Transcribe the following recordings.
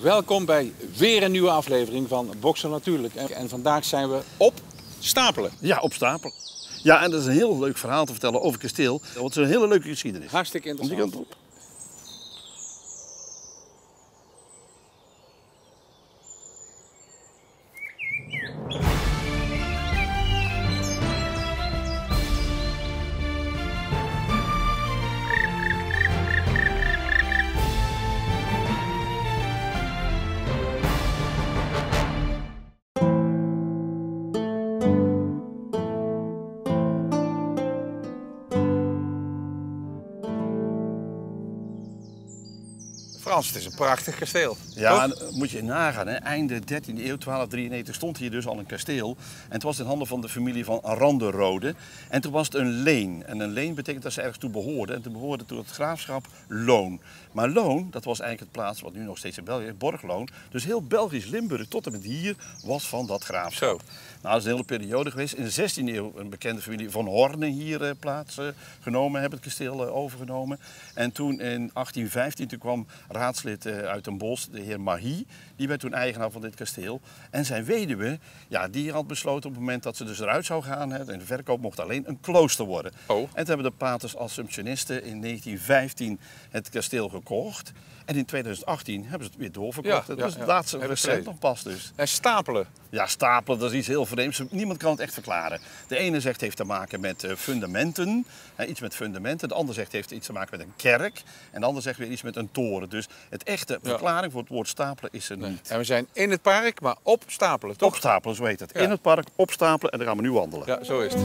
Welkom bij weer een nieuwe aflevering van Bokser Natuurlijk. En vandaag zijn we op Stapelen. Ja, op Stapelen. Ja, en dat is een heel leuk verhaal te vertellen over het kasteel. Want het is een hele leuke geschiedenis. Hartstikke interessant. Om die kant op. Frans, het is een prachtig kasteel. Ja, toch? en moet je nagaan. Hè? Einde 13e eeuw, 1293, stond hier dus al een kasteel. En het was in handen van de familie van Randerode. En toen was het een leen. En een leen betekent dat ze ergens toe behoorden. En toen behoorde tot het graafschap Loon. Maar Loon, dat was eigenlijk het plaats wat nu nog steeds in België is, Borgloon. Dus heel Belgisch Limburg tot en met hier was van dat graafschap. Zo. Nou, dat is een hele periode geweest. In de 16e eeuw een bekende familie van Horne hier plaats genomen, hebben het kasteel overgenomen. En toen in 1815 toen kwam raadslid uit Den Bosch, de heer Mahy, die werd toen eigenaar van dit kasteel. En zijn weduwe, ja, die had besloten op het moment dat ze dus eruit zou gaan, en de verkoop mocht alleen een klooster worden. Oh. En toen hebben de paters Assumptionisten in 1915 het kasteel gekocht. En in 2018 hebben ze het weer doorverkocht. Ja, dat was ja, het laatste ja. recent nog pas dus. En Stapelen. Ja, stapelen, dat is iets heel vreemds. Niemand kan het echt verklaren. De ene zegt het heeft te maken met fundamenten, iets met fundamenten. De ander zegt het heeft iets te maken met een kerk. En de ander zegt weer iets met een toren. Dus het echte verklaring voor het woord stapelen is er niet. En we zijn in het park, maar op Stapelen, toch? Opstapelen, zo heet het. Ja. In het park, opstapelen en dan gaan we nu wandelen. Ja, zo is het.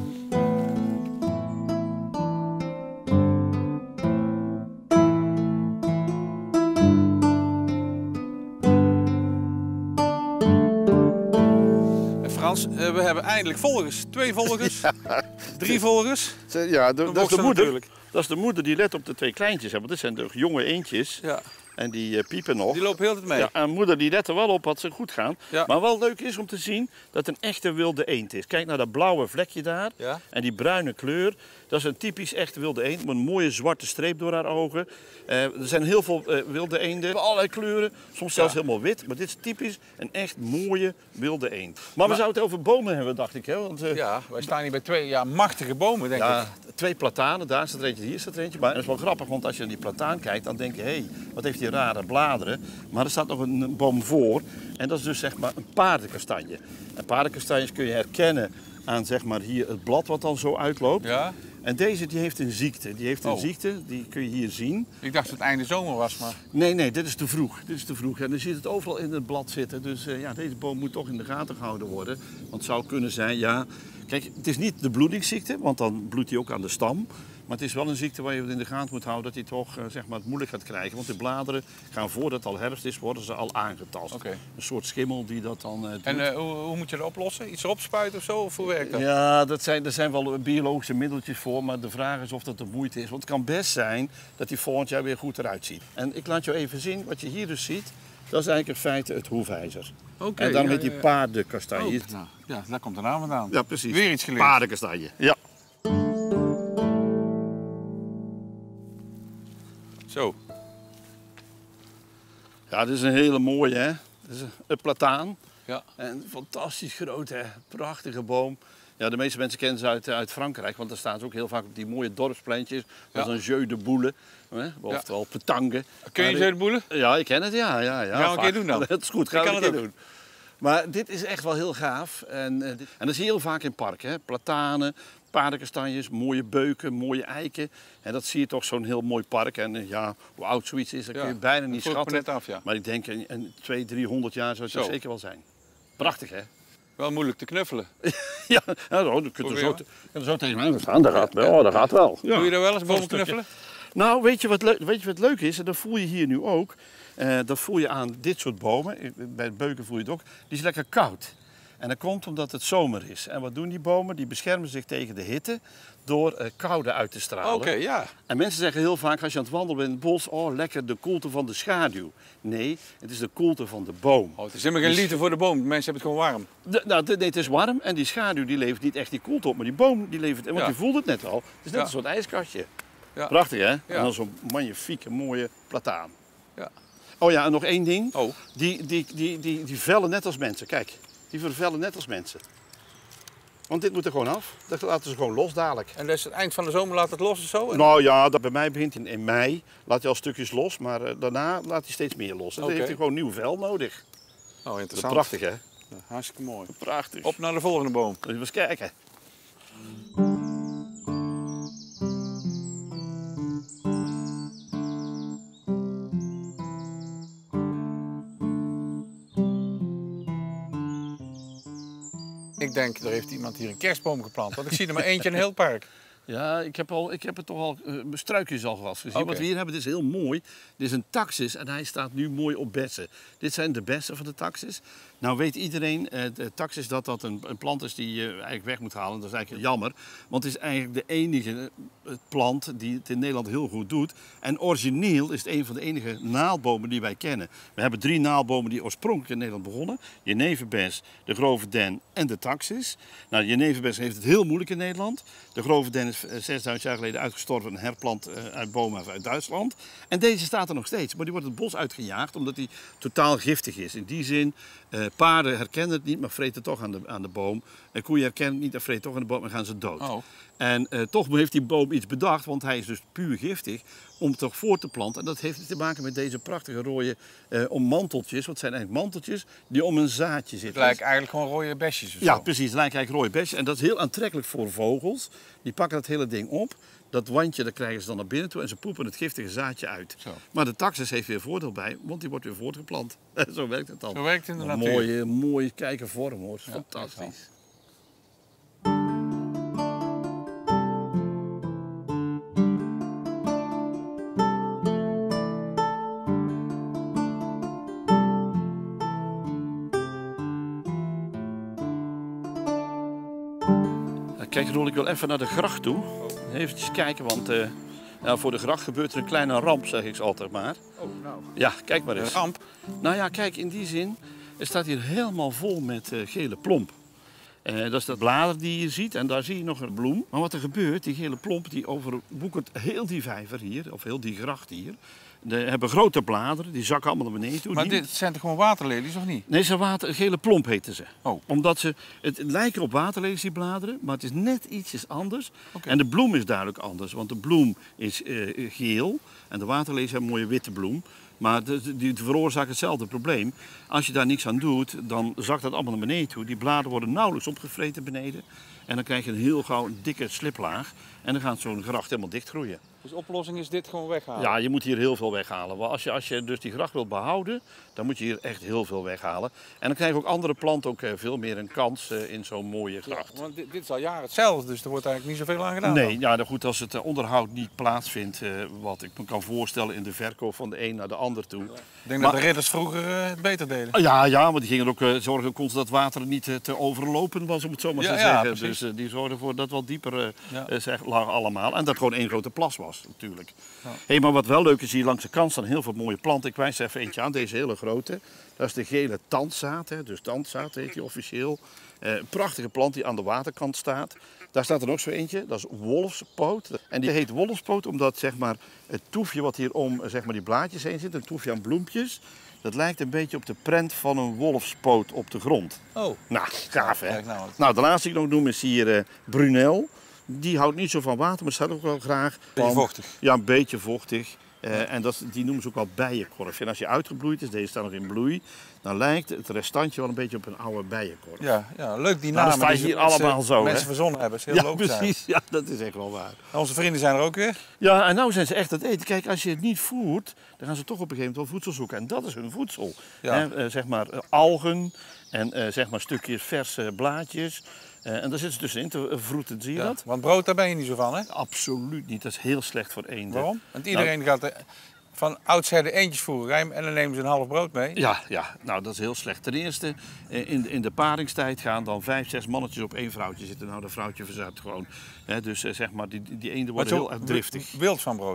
Frans, we hebben eindelijk volgers. 2 volgers, 3 volgers. Ja, dat is de Bokser moeder. Natuurlijk. Dat is de moeder die let op de 2 kleintjes. Want dit zijn de jonge eendjes. Ja, En die piepen nog. die lopen heel de tijd mee. Ja, en moeder die let er wel op dat ze goed gaan. Ja. Maar wel leuk is om te zien dat het een echte wilde eend is. Kijk naar dat blauwe vlekje daar. Ja. En die bruine kleur. Dat is een typisch echte wilde eend. Met een mooie zwarte streep door haar ogen. Er zijn heel veel wilde eenden. Allerlei kleuren. Soms zelfs helemaal wit. Maar dit is typisch een echt mooie wilde eend. Maar we zouden het over bomen hebben, dacht ik. Hè? Want, Ja, wij staan hier bij 2 machtige bomen, denk ik. ja, 2 platanen, daar staat er eentje, hier staat er eentje. Maar dat is wel grappig, want als je naar die plataan kijkt, dan denk je, hé, wat heeft die rare bladeren. Maar er staat nog een boom voor en dat is dus zeg maar een paardenkastanje. En paardenkastanjes kun je herkennen aan zeg maar hier het blad wat dan zo uitloopt. Ja? En deze die heeft een ziekte. Die heeft een Oh. ziekte, die kun je hier zien. Ik dacht dat het einde zomer was, maar... Nee, dit is te vroeg. Dit is te vroeg. En dan ziet het overal in het blad zitten. Dus ja, deze boom moet toch in de gaten gehouden worden. Want het zou kunnen zijn, ja... Kijk, het is niet de bloedingsziekte, want dan bloedt hij ook aan de stam. Maar het is wel een ziekte waar je in de gaten moet houden dat hij toch zeg maar, het moeilijk gaat krijgen. Want de bladeren gaan voordat het al herfst is, worden ze al aangetast. Oké. Een soort schimmel die dat dan doet. En hoe moet je dat oplossen? Iets erop spuiten of zo? Of hoe werkt dat? Ja, er zijn wel biologische middeltjes voor, maar de vraag is of dat de moeite is. Want het kan best zijn dat hij volgend jaar weer goed eruit ziet. En ik laat jou even zien, wat je hier dus ziet, dat is eigenlijk in feite het hoefijzer. Oké, En daarom ja, heet die ja. paardenkastanje. Oh, nou, ja, daar komt de naam vandaan. Ja, precies. Weer iets geleerd. Paardenkastanje, ja. Zo. Ja, dit is een hele mooie, hè. Dit is een plataan. Ja. En fantastisch groot, hè. Prachtige boom. Ja, de meeste mensen kennen ze uit Frankrijk, want daar staan ze ook heel vaak op die mooie dorpspleintjes. Dat is een jeu de boule, hè? Oftewel petanque. Kun je ze boelen? Ja, ik ken het, ja. Gaan we een keer doen dan? Dat is goed, gaan Ik we kan een keer het doen. Maar dit is echt wel heel gaaf. En dat zie je heel vaak in parken, hè. Platanen, paardenkastanjes, mooie beuken, mooie eiken. En dat zie je toch zo'n heel mooi park. En ja, hoe oud zoiets is, dat kun je bijna niet vroeg ik me schatten. net af, ja. Maar ik denk in 200, 300 jaar zou het Zo. er zeker wel zijn. Prachtig, hè? Wel moeilijk te knuffelen. Ja, nou, dan kun je Probeer zo tegen mij gaan staan. Dat gaat wel. Dat gaat wel. Ja. Doe je daar wel eens bomen Een stukje. knuffelen? Nou, weet je wat leuk is? En dat voel je hier nu ook. Dat voel je aan dit soort bomen. Bij het beuken voel je het ook. Die is lekker koud. En dat komt omdat het zomer is. En wat doen die bomen? Die beschermen zich tegen de hitte door koude uit te stralen. Oké, ja. En mensen zeggen heel vaak als je aan het wandelen bent in het bos, oh lekker de koelte van de schaduw. Nee, het is de koelte van de boom. Oh, het is helemaal geen liefde voor de boom. De mensen hebben het gewoon warm. Nee, het is warm en die schaduw die levert niet echt die koelte op, maar die boom die levert, want Ja. je voelt het net al. Het is net Ja. een soort ijskastje. Ja. Prachtig hè? Ja. En dan zo'n magnifieke mooie plataan. Ja. Oh ja, en nog één ding. Oh. Die vellen net als mensen. Kijk, die vervellen net als mensen. Want dit moet er gewoon af. Dat laten ze gewoon los dadelijk. En dus het eind van de zomer laat het los of zo? Nou ja, dat bij mij begint in mei. Laat hij al stukjes los, maar daarna laat hij steeds meer los. En dan heeft hij gewoon nieuw vel nodig. Oh, interessant. Dat is prachtig, hè? Ja, hartstikke mooi. Prachtig. Op naar de volgende boom. Even eens kijken. Ik denk, er heeft iemand hier een kerstboom geplant. Want ik zie er maar eentje in een heel park. Ja, ik heb het toch al, struikjes al vast gezien. Okay. Wat we hier hebben, dit is heel mooi. Dit is een taxis en hij staat nu mooi op bessen. Dit zijn de bessen van de taxis. Nou weet iedereen, de taxis, dat een plant is die je eigenlijk weg moet halen. Dat is eigenlijk jammer, want het is eigenlijk de enige plant die het in Nederland heel goed doet. En origineel is het een van de enige naaldbomen die wij kennen. We hebben 3 naaldbomen die oorspronkelijk in Nederland begonnen. Jeneverbes, de grove den en de taxis. Nou, de jeneverbes heeft het heel moeilijk in Nederland. De grove den is 6000 jaar geleden uitgestorven, een herplant uit bomen uit Duitsland. En deze staat er nog steeds, maar die wordt het bos uitgejaagd omdat die totaal giftig is. In die zin, paarden herkennen het niet, maar vreten toch aan de boom. Koeien herkennen het niet en vreten toch aan de boom en gaan ze dood. Oh. En toch heeft die boom iets bedacht, want hij is dus puur giftig, om toch voor te planten. En dat heeft te maken met deze prachtige rode manteltjes. Wat zijn eigenlijk manteltjes die om een zaadje zitten. Het lijkt eigenlijk gewoon rode besjes of Ja, zo. precies. Het lijkt eigenlijk rode besjes. En dat is heel aantrekkelijk voor vogels. Die pakken dat hele ding op. Dat wandje, dat krijgen ze dan naar binnen toe en ze poepen het giftige zaadje uit. Zo. Maar de taxis heeft weer voordeel bij, want die wordt weer voortgeplant. Zo werkt het dan. Zo werkt het in de natuur. Mooie kijkenvorm hoor. Ja, fantastisch. Kijk Roel, ik wil even naar de gracht toe. Even kijken, want voor de gracht gebeurt er een kleine ramp, zeg ik altijd maar. Oh, nou. Ja, kijk maar eens. Een ramp? Nou ja, kijk, in die zin, het staat hier helemaal vol met gele plomp. Dat is dat blader die je ziet en daar zie je nog een bloem. Maar wat er gebeurt, die gele plomp die overwoekert heel die vijver hier, of heel die gracht hier. Die hebben grote bladeren, die zakken allemaal naar beneden toe. Maar dit zijn toch gewoon waterlelies of niet? Nee, gele plomp heten ze. Oh. Omdat het lijken op waterlelies, die bladeren, maar het is net ietsjes anders. Okay. En de bloem is duidelijk anders, want de bloem is geel en de waterlelies hebben een mooie witte bloem. Maar die veroorzaken hetzelfde probleem. Als je daar niks aan doet, dan zakt dat allemaal naar beneden toe. Die bladeren worden nauwelijks opgevreten beneden. En dan krijg je een heel gauw dikke sliplaag. En dan gaat zo'n gracht helemaal dichtgroeien. Dus de oplossing is dit gewoon weghalen? Ja, je moet hier heel veel weghalen. Want als je dus die gracht wilt behouden, dan moet je hier echt heel veel weghalen. En dan krijgen ook andere planten ook veel meer een kans in zo'n mooie gracht. Ja, want dit is al jaren hetzelfde, dus er wordt eigenlijk niet zoveel aan gedaan. Nee, ja, nou goed, als het onderhoud niet plaatsvindt, wat ik me kan voorstellen in de verkoop van de een naar de ander toe. Ja. Ik denk dat de ridders vroeger het beter deden. Ja, maar die gingen ook zorgen constant dat water niet te overlopen was, om het zo maar te zeggen. Dus die zorgden ervoor dat het wat dieper lag allemaal. En dat het gewoon één grote plas was, natuurlijk. Ja. Hey, maar wat wel leuk is, hier langs de kant staan heel veel mooie planten. Ik wijs er even eentje aan, deze hele grote. Dat is de gele tandzaad, dus tandzaad heet die officieel. Prachtige plant die aan de waterkant staat. Daar staat er nog zo eentje, dat is wolfspoot. En die heet wolfspoot omdat zeg maar, het toefje wat hier om zeg maar, die blaadjes heen zit, een toefje aan bloempjes, dat lijkt een beetje op de prent van een wolfspoot op de grond. Oh. Nou, gaaf hè? Nou, de laatste die ik nog noem is hier Brunel. Die houdt niet zo van water, maar staat ook wel graag. Beetje vochtig. Ja, een beetje vochtig. En die noemen ze ook wel bijenkorf. En als je uitgebloeid is, deze staat nog in bloei, dan lijkt het restantje wel een beetje op een oude bijenkorf. Ja, leuk die namen. Nou, dat hier allemaal zo. Mensen hè? verzonnen hebben. Is heel logisch. Precies. Ja, dat is echt wel waar. En onze vrienden zijn er ook weer. Ja, en nou zijn ze echt aan het eten. Kijk, als je het niet voert, dan gaan ze toch op een gegeven moment wel voedsel zoeken. En dat is hun voedsel. Ja. Zeg maar algen en zeg maar stukjes verse blaadjes. En daar zitten ze tussenin te vroeten, zie je dat? Want brood, daar ben je niet zo van, hè? Absoluut niet. Dat is heel slecht voor eenden. Waarom? Want iedereen gaat van oudsher de eendjes voeren en dan nemen ze een half brood mee. Ja, nou dat is heel slecht. Ten eerste, in de paringstijd gaan dan 5, 6 mannetjes op 1 vrouwtje zitten. Nou, dat vrouwtje verzuipt gewoon. Dus zeg maar, die eenden worden heel erg driftig. Wild van brood?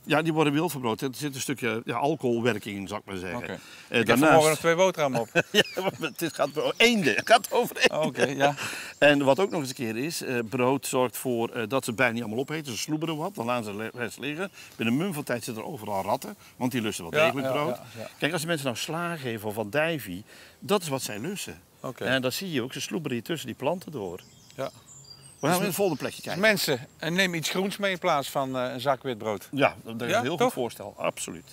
Ja, die worden wild verbrood. Er zit een stukje alcoholwerking in, zou ik maar zeggen. Okay. Ik heb vanmorgen nog 2 boterhammen op. Ja, het gaat over eenden. Het gaat over eenden. Oké, ja. En wat ook nog eens een keer is, brood zorgt voor dat ze het bijna niet allemaal opeten. Ze sloeberen wat, dan laten ze de rest liggen. Binnen een mum van tijd zitten er overal ratten, want die lusten wel degelijk brood. Ja. Kijk, als de mensen nou sla geven of andijvie, dat is wat zij lusten. Okay. En dat zie je ook, ze sloeberen hier tussen die planten door. Ja. We gaan in het volgende plekje kijken. Dus mensen, neem iets groens mee in plaats van een zak wit brood. Ja, dat is een heel goed voorstel, absoluut.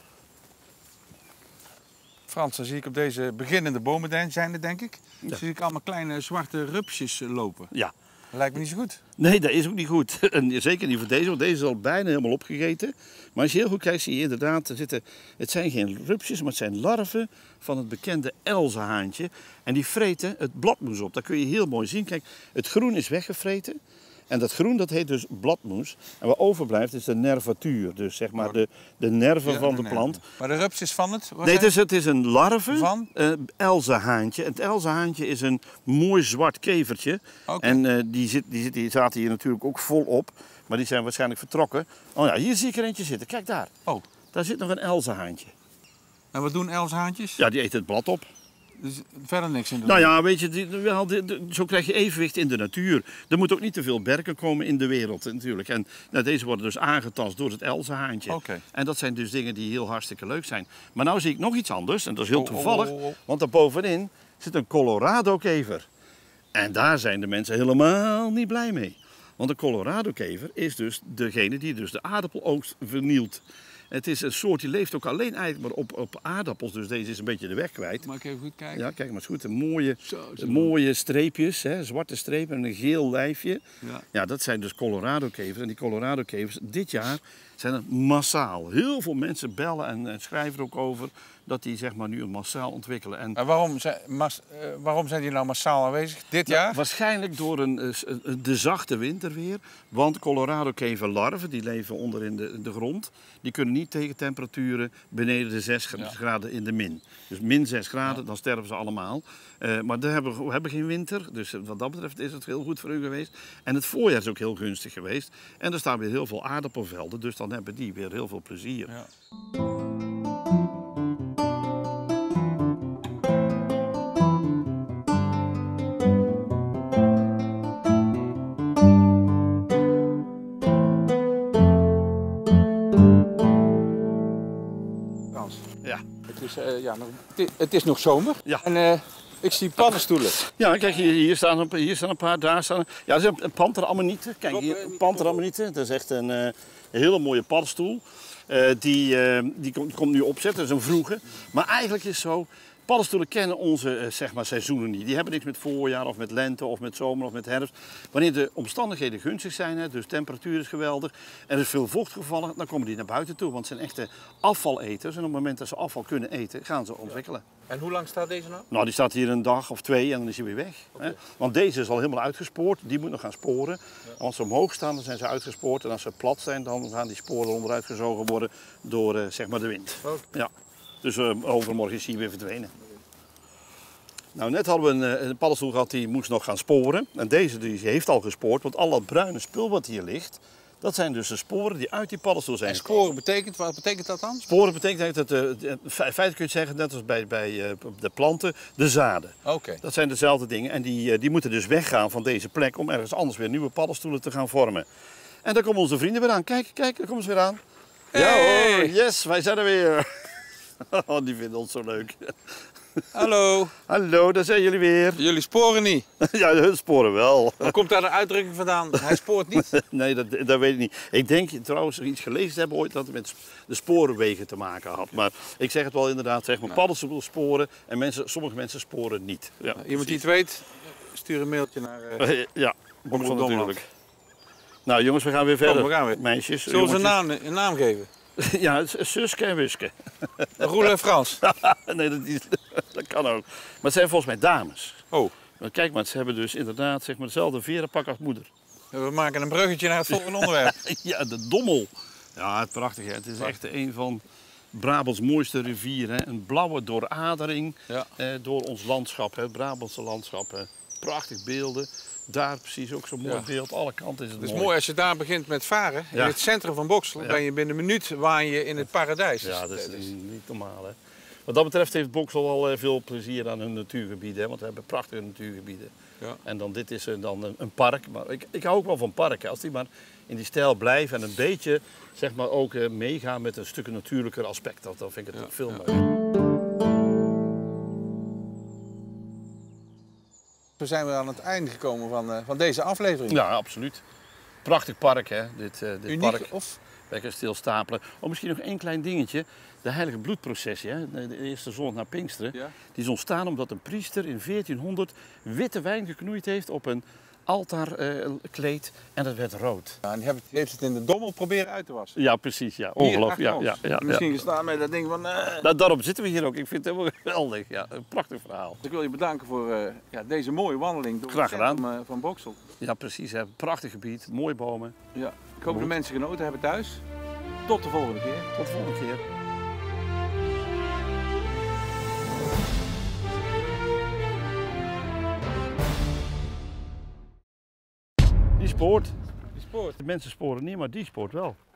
Frans, dan zie ik op deze beginnende bomen zijn er, denk ik. Ja. Zie ik allemaal kleine zwarte rupsjes lopen. Ja. Dat lijkt me niet zo goed. Nee, dat is ook niet goed. En zeker niet voor deze, want deze is al bijna helemaal opgegeten. Maar als je heel goed kijkt, zie je inderdaad, het zijn geen rupsjes, maar het zijn larven van het bekende elzenhaantje. En die vreten het bladmoes op. Dat kun je heel mooi zien. Kijk, het groen is weggevreten. En dat groen, dat heet dus bladmoes. En wat overblijft is de nervatuur. Dus zeg maar de nerven van de plant. Maar de rupsjes van het? Nee, het is een larve van? elzenhaantje. Het elzenhaantje is een mooi zwart kevertje. Okay. En die zaten hier natuurlijk ook volop. Maar die zijn waarschijnlijk vertrokken. Oh ja, hier zie ik er eentje zitten. Kijk daar. Oh. Daar zit nog een elzenhaantje. En wat doen elzenhaantjes? Ja, die eten het blad op. Dus verder niks in de Nou ja, weet je, zo krijg je evenwicht in de natuur. Er moet ook niet te veel berken komen in de wereld natuurlijk. En deze worden dus aangetast door het elzenhaantje. Okay. En dat zijn dus dingen die heel hartstikke leuk zijn. Maar nou zie ik nog iets anders, en dat is heel toevallig. Want daar bovenin zit een Colorado-kever. En daar zijn de mensen helemaal niet blij mee. Want de Colorado-kever is dus degene die dus de aardappeloogst vernielt. Het is een soort die leeft ook alleen eigenlijk maar op aardappels, dus deze is een beetje de weg kwijt. Mag ik even goed kijken? Ja, kijk maar eens goed. Mooie streepjes, hè, zwarte strepen en een geel lijfje. Ja. Ja, dat zijn dus Colorado-kevers. En die Colorado-kevers dit jaar zijn er massaal. Heel veel mensen bellen en schrijven er ook over dat die zeg maar nu massaal ontwikkelen. En waarom zijn die nou massaal aanwezig dit jaar? Waarschijnlijk door de zachte winterweer. Want Colorado-keverlarven die leven onder in de grond. Die kunnen niet tegen temperaturen beneden de 6 graden in de min. Dus min 6 graden, dan sterven ze allemaal. Maar we hebben geen winter. Dus wat dat betreft is het heel goed voor u geweest. En het voorjaar is ook heel gunstig geweest. En er staan weer heel veel aardappelvelden. Dus dan hebben die weer heel veel plezier. Ja. Het is nog zomer. Ja. En ik zie paddenstoelen. Ja, kijk, hier staan een paar, daar staan. Ja, dat is een panteramieten. Kijk, hier, panteramieten. Dat is echt een hele mooie paddenstoel. Die komt nu opzetten, dat is een vroege. Maar eigenlijk is het zo, paddenstoelen kennen onze zeg maar, seizoenen niet. Die hebben niks met voorjaar of met lente of met zomer of met herfst. Wanneer de omstandigheden gunstig zijn, hè, dus temperatuur is geweldig, er is veel vocht gevallen, dan komen die naar buiten toe. Want het zijn echte afvaleters en op het moment dat ze afval kunnen eten, gaan ze ontwikkelen. En hoe lang staat deze nou? Nou, die staat hier een dag of 2 en dan is hij weer weg. Okay. Hè? Want deze is al helemaal uitgespoord, die moet nog gaan sporen. Ja. Als ze omhoog staan, dan zijn ze uitgespoord. En als ze plat zijn, dan gaan die sporen onderuit gezogen worden door zeg maar de wind. Okay. Ja. Dus overmorgen is hij weer verdwenen. Nou, net hadden we een paddenstoel gehad die moest nog gaan sporen. En deze die heeft al gespoord, want al dat bruine spul wat hier ligt, dat zijn dus de sporen die uit die paddenstoel zijn. En sporen betekent, wat betekent dat dan? Sporen betekent dat, in feite kun je zeggen, net als bij de planten, de zaden. Okay. Dat zijn dezelfde dingen en die moeten dus weggaan van deze plek om ergens anders weer nieuwe paddenstoelen te gaan vormen. En daar komen onze vrienden weer aan. Kijk, daar komen ze weer aan. Hey. Ja hoor, yes, wij zijn er weer. Oh, die vinden ons zo leuk. Hallo. Hallo, daar zijn jullie weer. Jullie sporen niet? Ja, hun sporen wel. Waar komt daar de uitdrukking vandaan? Hij spoort niet? Nee, dat weet ik niet. Ik denk trouwens iets gelezen te hebben ooit dat het met de sporenwegen te maken had. Maar ik zeg het wel inderdaad, zeg maar, paddenstoelen sporen en sommige mensen sporen niet. Ja, iemand die het weet, stuur een mailtje naar ja, Boksel natuurlijk. Nou jongens, we gaan weer verder. We gaan weer. Meisjes. Zullen we een naam geven? Ja, Suske en Wiske. Roel en Frans. Nee, dat kan ook. Maar het zijn volgens mij dames. Oh. Maar kijk maar, ze hebben dus inderdaad zeg maar, dezelfde verenpak als moeder. We maken een bruggetje naar het volgende onderwerp. Ja, de Dommel. Ja, prachtig hè. Het is echt een van Brabants mooiste rivieren. Een blauwe dooradering door ons landschap, het Brabantse landschap. Prachtig beelden. Daar precies ook zo'n mooi beeld. Alle kanten is het Het is mooi. mooi als je daar begint met varen. In het centrum van Boxtel ben je binnen een minuut waar je in het paradijs. Ja, dat is niet normaal. Hè. Wat dat betreft heeft Boxtel al veel plezier aan hun natuurgebieden. Hè, want we hebben prachtige natuurgebieden. Ja. En dan dit is dan een park. Maar ik hou ook wel van parken. Als die maar in die stijl blijven en een beetje zeg maar, ook meegaan met een stuk natuurlijker aspect. Dan vind ik het veel mooier. We zijn weer aan het einde gekomen van deze aflevering. Ja, absoluut. Prachtig park, hè? Dit Uniek, park. of? Lekker stilstapelen. Oh, misschien nog één klein dingetje. De heilige bloedprocessie, hè? De eerste zondag na Pinksteren. Ja. Die is ontstaan omdat een priester in 1400 witte wijn geknoeid heeft op een altaarkleed en dat werd rood. Ja, en die heeft het in de dommel proberen uit te wassen. Ja, precies. Ja. Ongelooflijk. Ja, misschien gestaan met dat ding van... Nou, daarom zitten we hier ook. Ik vind het helemaal geweldig. Ja, een prachtig verhaal. Ik wil je bedanken voor deze mooie wandeling door het centrum van Boxtel. Ja, precies. Hè. Prachtig gebied, mooie bomen. Ja, ik hoop dat mensen genoten hebben thuis. Tot de volgende keer. Tot de volgende keer. Die spoort. Die spoort. De mensen sporen niet, maar die spoort wel.